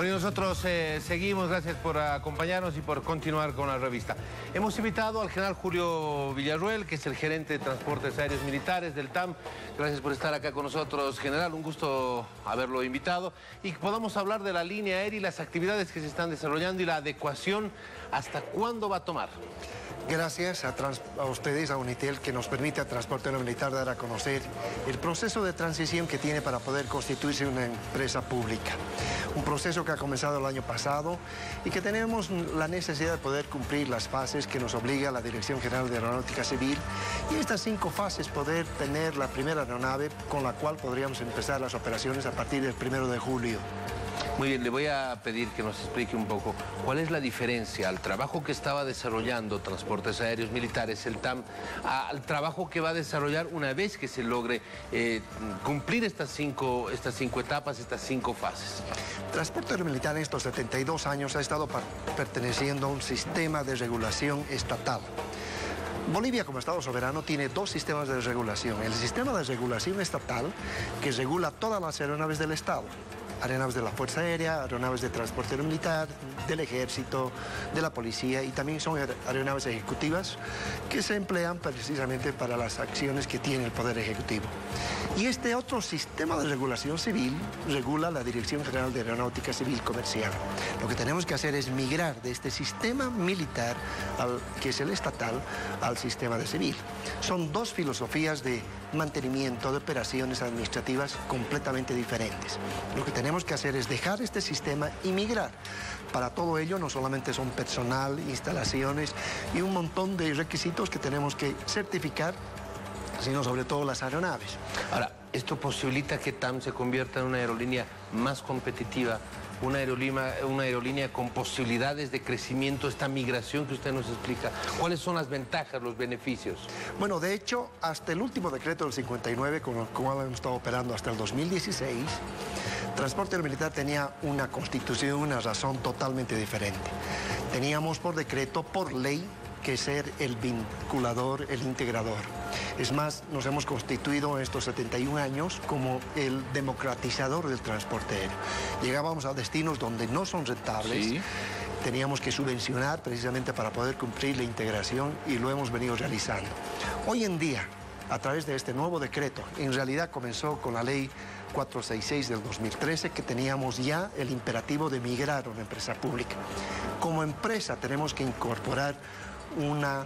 Bueno, nosotros seguimos, gracias por acompañarnos y por continuar con la revista. Hemos invitado al general Julio Villarruel, que es el gerente de Transportes Aéreos Militares del TAM. Gracias por estar acá con nosotros, general, un gusto haberlo invitado. Y que podamos hablar de la línea aérea y las actividades que se están desarrollando y la adecuación, ¿hasta cuándo va a tomar? Gracias a ustedes, a Unitel, que nos permite a Transporte Aéreo Militar dar a conocer el proceso de transición que tiene para poder constituirse una empresa pública. Un proceso que ha comenzado el año pasado y que tenemos la necesidad de poder cumplir las fases que nos obliga la Dirección General de Aeronáutica Civil, y estas 5 fases poder tener la primera aeronave con la cual podríamos empezar las operaciones a partir del 1 de julio. Muy bien, le voy a pedir que nos explique un poco cuál es la diferencia al trabajo que estaba desarrollando Transportes Aéreos Militares, el TAM, al trabajo que va a desarrollar una vez que se logre cumplir estas cinco etapas, estas 5 fases. Transporte Aéreo Militar en estos 72 años ha estado perteneciendo a un sistema de regulación estatal. Bolivia, como Estado soberano, tiene 2 sistemas de regulación. El sistema de regulación estatal, que regula todas las aeronaves del Estado. Aeronaves de la Fuerza Aérea, aeronaves de Transporte Aéreo Militar, del Ejército, de la Policía, y también son aeronaves ejecutivas que se emplean precisamente para las acciones que tiene el Poder Ejecutivo. Y este otro sistema de regulación civil regula la Dirección General de Aeronáutica Civil Comercial. Lo que tenemos que hacer es migrar de este sistema militar, que es el estatal, al sistema de civil. Son 2 filosofías de mantenimiento, de operaciones administrativas completamente diferentes. Lo que tenemos que hacer es dejar este sistema y migrar. Para todo ello no solamente son personal, instalaciones y un montón de requisitos que tenemos que certificar, sino sobre todo las aeronaves. Ahora, ¿esto posibilita que TAM se convierta en una aerolínea más competitiva, una aerolínea con posibilidades de crecimiento, esta migración que usted nos explica? ¿Cuáles son las ventajas, los beneficios? Bueno, de hecho, hasta el último decreto del 59, con el cual hemos estado operando hasta el 2016, Transporte Aéreo Militar tenía una constitución, una razón totalmente diferente. Teníamos por decreto, por ley, que ser el vinculador, el integrador. Es más, nos hemos constituido en estos 71 años como el democratizador del transporte aéreo. Llegábamos a destinos donde no son rentables, sí. Teníamos que subvencionar precisamente para poder cumplir la integración, y lo hemos venido realizando. Hoy en día, a través de este nuevo decreto, en realidad comenzó con la ley 466 del 2013, que teníamos ya el imperativo de migrar a una empresa pública. Como empresa tenemos que incorporar una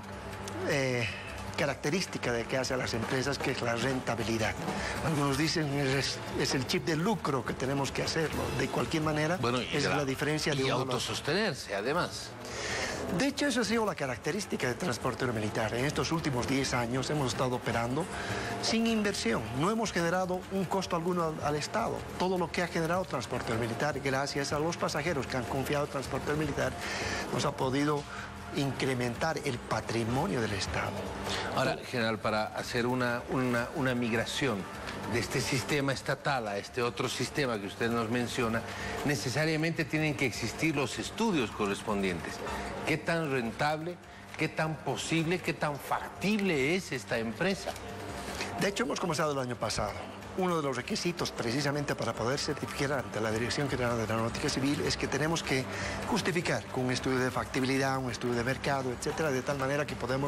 característica de que hace a las empresas, que es la rentabilidad. Algunos dicen es el chip de lucro que tenemos que hacerlo. De cualquier manera, bueno, esa es la diferencia. Y autosostenerse, además. De hecho, esa ha sido la característica de Transporte Aéreo Militar. En estos últimos 10 años hemos estado operando sin inversión. No hemos generado un costo alguno al Estado. Todo lo que ha generado Transporte Aéreo Militar, gracias a los pasajeros que han confiado en Transporte Aéreo Militar, nos ha podido incrementar el patrimonio del Estado. Ahora, general, para hacer una migración de este sistema estatal a este otro sistema que usted nos menciona, necesariamente tienen que existir los estudios correspondientes. ¿Qué tan rentable, qué tan posible, qué tan factible es esta empresa? De hecho, hemos comenzado el año pasado. Uno de los requisitos precisamente para poder certificar ante la Dirección General de Aeronáutica Civil es que tenemos que justificar con un estudio de factibilidad, un estudio de mercado, etcétera, de tal manera que podamos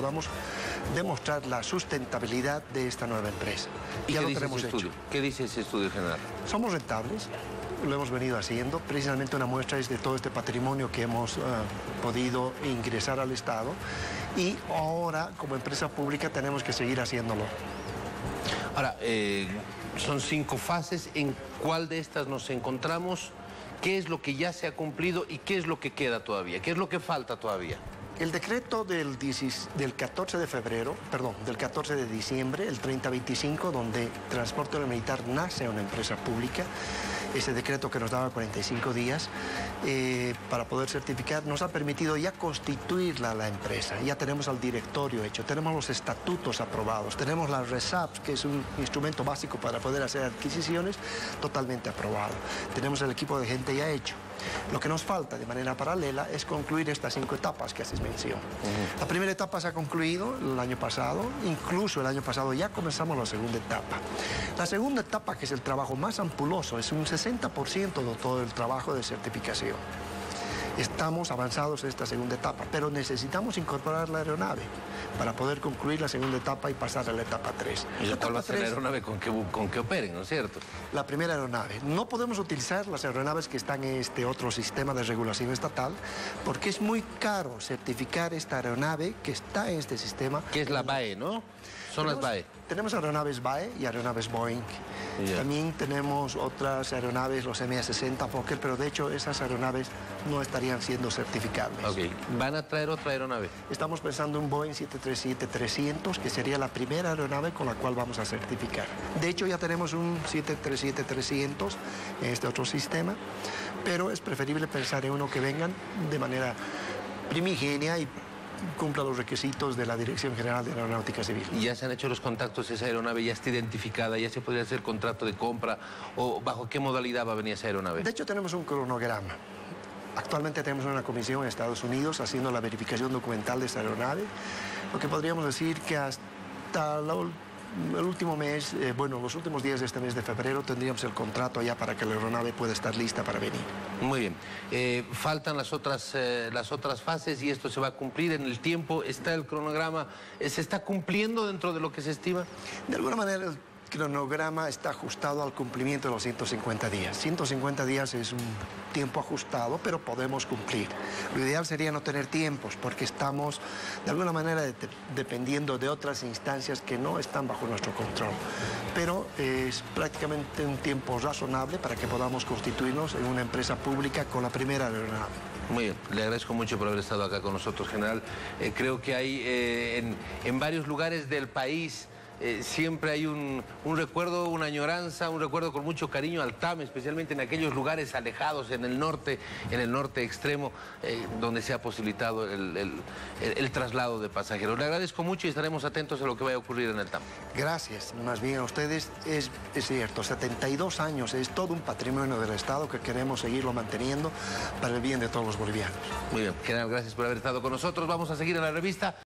demostrar la sustentabilidad de esta nueva empresa. ¿Y ya lo tenemos hecho? ¿Qué dice ese estudio general? Somos rentables, lo hemos venido haciendo. Precisamente una muestra es de todo este patrimonio que hemos podido ingresar al Estado, y ahora como empresa pública tenemos que seguir haciéndolo. Ahora, son 5 fases. ¿En cuál de estas nos encontramos? ¿Qué es lo que ya se ha cumplido y qué es lo que queda todavía? ¿Qué es lo que falta todavía? El decreto del 14 de diciembre, el 3025, donde Transporte Aéreo Militar nace una empresa pública, ese decreto que nos daba 45 días para poder certificar, nos ha permitido ya constituirla la empresa. Ya tenemos al directorio hecho, tenemos los estatutos aprobados, tenemos las RESAPs, que es un instrumento básico para poder hacer adquisiciones, totalmente aprobado. Tenemos el equipo de gente ya hecho. Lo que nos falta de manera paralela es concluir estas 5 etapas que haces mención. La primera etapa se ha concluido el año pasado, incluso el año pasado ya comenzamos la segunda etapa. La segunda etapa, que es el trabajo más ampuloso, es un 60% de todo el trabajo de certificación. Estamos avanzados en esta segunda etapa, pero necesitamos incorporar la aeronave para poder concluir la segunda etapa y pasar a la etapa 3. ¿Y cuál va a ser la aeronave con que operen, no es cierto? La primera aeronave. No podemos utilizar las aeronaves que están en este otro sistema de regulación estatal porque es muy caro certificar esta aeronave que está en este sistema. Que es la BAE, ¿no? Son las BAE. Tenemos aeronaves BAE y aeronaves Boeing. Yeah. También tenemos otras aeronaves, los MA-60 Fokker, pero de hecho esas aeronaves no estarían siendo certificables. Ok. ¿Van a traer otra aeronave? Estamos pensando en un Boeing 737-300, que sería la primera aeronave con la cual vamos a certificar. De hecho, ya tenemos un 737-300 en este otro sistema, pero es preferible pensar en uno que vengan de manera primigenia y cumpla los requisitos de la Dirección General de Aeronáutica Civil. ¿Y ya se han hecho los contactos? ¿Esa aeronave ya está identificada? ¿Ya se podría hacer contrato de compra? ¿O bajo qué modalidad va a venir esa aeronave? De hecho, tenemos un cronograma. Actualmente tenemos una comisión en Estados Unidos haciendo la verificación documental de esta aeronave, lo que podríamos decir que hasta el último mes, los últimos días de este mes de febrero tendríamos el contrato ya para que la aeronave pueda estar lista para venir. Muy bien. Faltan las otras fases y esto se va a cumplir en el tiempo. ¿Está el cronograma? ¿Se está cumpliendo dentro de lo que se estima? De alguna manera el cronograma está ajustado al cumplimiento de los 150 días. 150 días es un tiempo ajustado, pero podemos cumplir. Lo ideal sería no tener tiempos, porque estamos de alguna manera dependiendo de otras instancias que no están bajo nuestro control. Pero es prácticamente un tiempo razonable para que podamos constituirnos en una empresa pública con la primera aeronave. Muy bien, le agradezco mucho por haber estado acá con nosotros, general. Creo que hay en varios lugares del país siempre hay un recuerdo, una añoranza, un recuerdo con mucho cariño al TAM, especialmente en aquellos lugares alejados, en el norte extremo, donde se ha posibilitado el traslado de pasajeros. Le agradezco mucho y estaremos atentos a lo que vaya a ocurrir en el TAM. Gracias, más bien a ustedes. Es cierto, 72 años es todo un patrimonio del Estado que queremos seguirlo manteniendo para el bien de todos los bolivianos. Muy bien, general, gracias por haber estado con nosotros. Vamos a seguir en la revista.